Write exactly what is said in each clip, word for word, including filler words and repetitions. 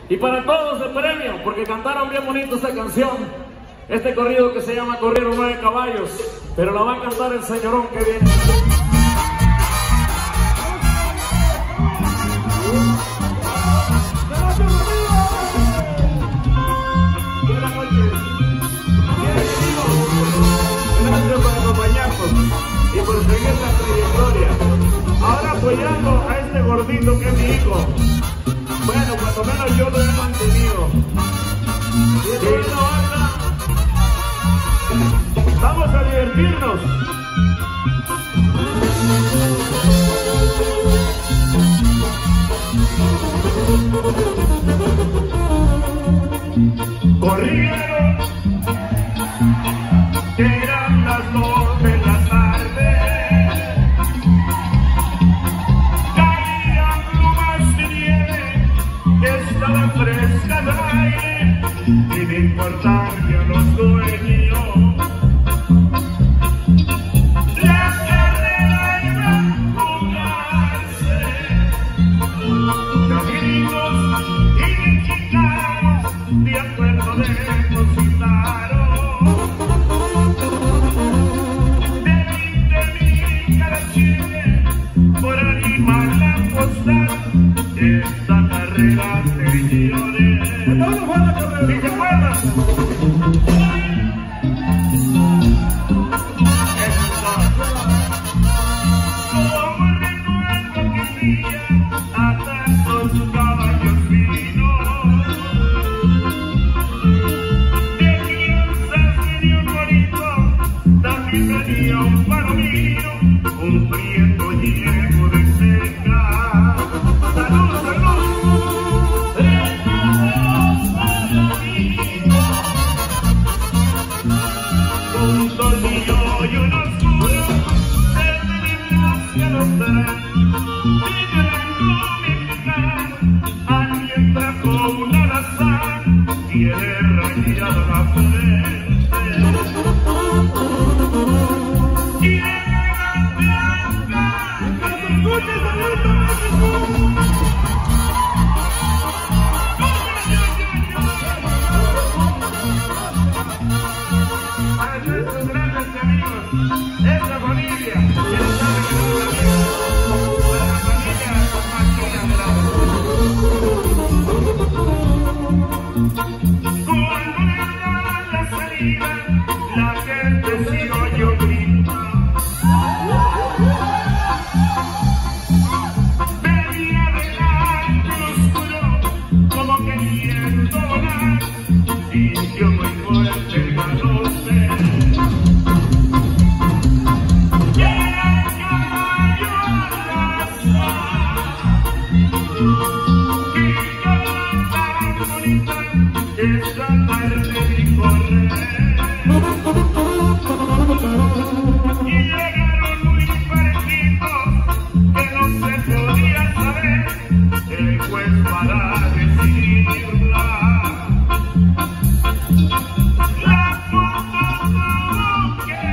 Y para todos el premio, porque cantaron bien bonito esta canción, este corrido que se llama Corrieron Nueve Caballos, pero la va a cantar el señorón que viene. Buenas noches. Gracias por acompañarnos y por seguir la trayectoria. Ahora apoyando a este gordito que es mi hijo. Bueno, cuando menos yo lo he mantenido. Y bueno, banda, vamos a divertirnos. Corrieron, que eran las dos de la tarde. Caían plumas de nieve, que estaban frescas al aire, sin importarle a los dueños. La carrera iba a jugarse, los gringos y mexicanos de acuerdo depositaron. De veinte mil cada chile por animar la postal. Esta carrera, señores, ¿sí se acuerdan? Como recuerdo que día a tantos caballos finos, de crianzas tenía un bonito, también tenía un palomino, un prieto lleno de seca. ¡Salud, salud! Un tornillo y un oscuro, el de que los darán. Alguien trajo un alazán, tiene rayado la frente. Y elegante anda, que se escuche para nuestros grandes amigos, esta familia, que no sabe que no la vida, la familia Martina Grande. Cuando le daban la salida, la gente se oyó gritar. Venía delante oscuro, como queriendo volar, sintió muy fuerte el galope. Esa parte de correr, y llegaron muy parejitos, que no se podía saber, el juez para decidirla. La foto tuvo que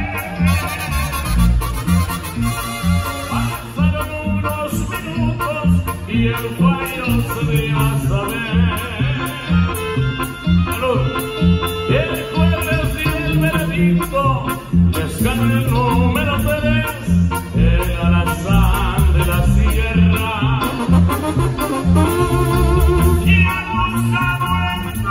pasaron unos minutos y el fallo se veía saber. El jueves y el veredicto les ganó el número tres, el alazán de la sierra. Y abusado en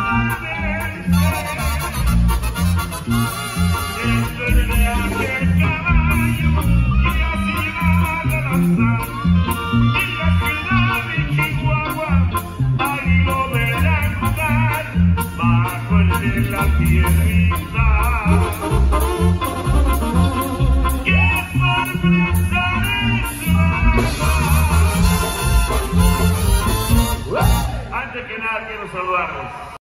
entre aquel caballo y así va de alazán. Y la ciudad de Chihuahua, ahí lo verán jugar, bajo el de la tierrita. ¡Qué sorpresa es! Antes que nada quiero saludarlos.